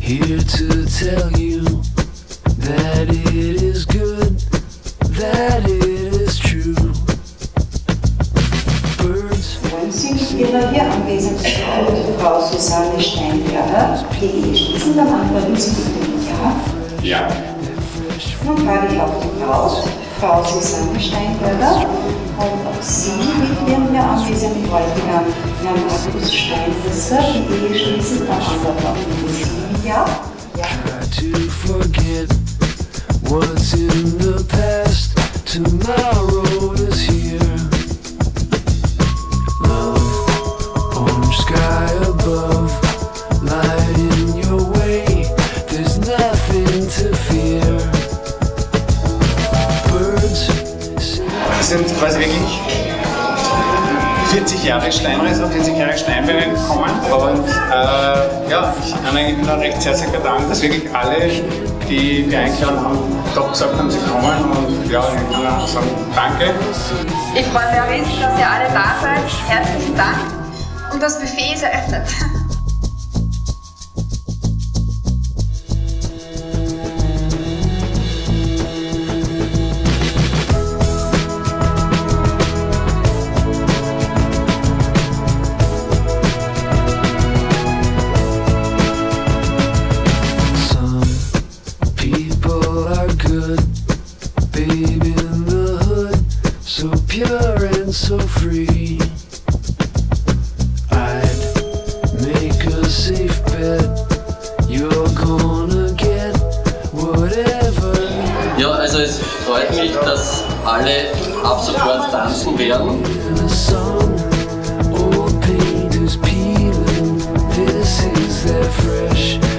Here to tell you that it is good, that it is true. Birds. Wollen Sie mit Ihrer hier anwesenden Frau Susanne Steinberger die Ehe schließen, dann antworten Sie bitte mit Ja. Ja. Nun frage ich auch die Braut, Frau Susanne Steinberger, ob auch Sie mit Ihrem hier anwesenden Bräutigam, Herrn Markus Steinbesser, die Ehe schließen, dann antworten Sie mit Ja. Try to forget what's in the past. Tomorrow is here. Love, orange sky above, light in your way. There's nothing to fear. Birds. Wir sind quasi wirklich 40 Jahre Steinreis und 40 Jahre Steinbeere gekommen und ja, ich kann eigentlich nur recht herzlich bedanken, dass wirklich alle, die wir eingeladen haben, doch gesagt haben, sie kommen und ja, ich kann auch sagen, danke. Ich freue mich auch riesig, dass ihr alle da seid. Herzlichen Dank und das Buffet ist eröffnet. Babe in the hood, so pure and so free. I'd make a safe bet you're gonna get whatever. Ja, also es freut mich, dass alle ab sofort tanzen werden. Old paint is peeling, this is that fresh